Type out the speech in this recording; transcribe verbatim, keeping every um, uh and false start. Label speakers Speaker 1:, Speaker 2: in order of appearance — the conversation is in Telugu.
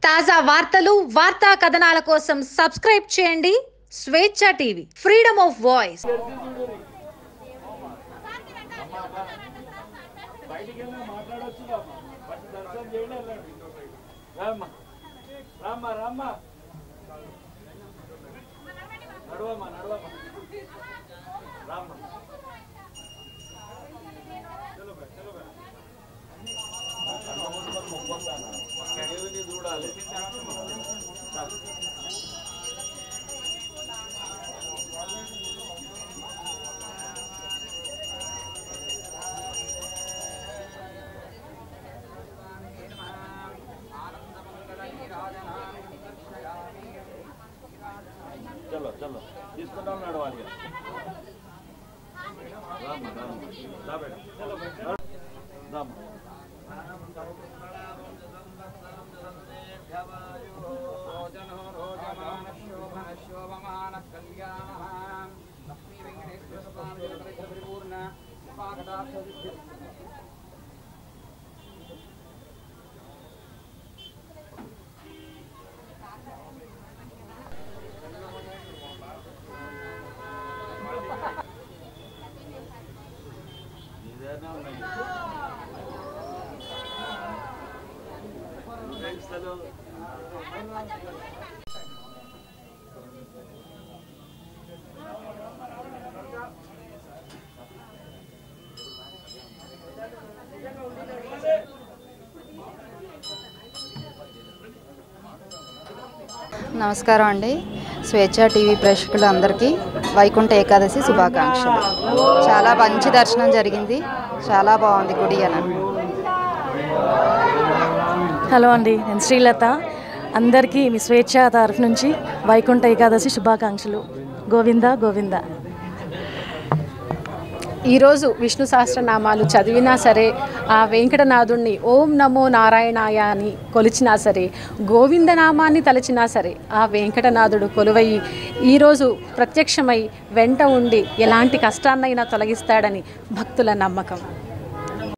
Speaker 1: తాజా వార్తలు వార్తా కథనాల కోసం సబ్స్క్రైబ్ చేయండి స్వేచ్ఛ టీవీ, ఫ్రీడమ్ ఆఫ్ వాయిస్.
Speaker 2: चलो चलो इसको डाल नड़वा लिया राम राम ला बेटा चलो बेटा राम जनो रोजमान शोभन शोभमान कल्याण लक्ष्मी वेंकटेश्वर स्वामी परिपूर्ण पाकदार्थ
Speaker 3: నమస్కారం అండి. స్వేచ్ఛ టీవీ ప్రేక్షకులందరికీ వైకుంఠ ఏకాదశి శుభాకాంక్షలు. చాలా మంచి దర్శనం జరిగింది, చాలా బాగుంది గుడి అని.
Speaker 4: హలో అండి, నేను శ్రీలత. అందరికీ మీ స్వేచ్ఛ తరఫు నుంచి వైకుంఠ ఏకాదశి శుభాకాంక్షలు. గోవింద గోవింద.
Speaker 5: ఈరోజు విష్ణు సహస్రనామాలు చదివినా సరే, ఆ వెంకటనాథుణ్ణి ఓం నమో నారాయణాయ అని కొలిచినా సరే, గోవిందనామాన్ని తలచినా సరే, ఆ వెంకటనాథుడు కొలువై ఈరోజు ప్రత్యక్షమై వెంట ఉండి ఎలాంటి కష్టాన్నైనా తొలగిస్తాడని భక్తుల నమ్మకం.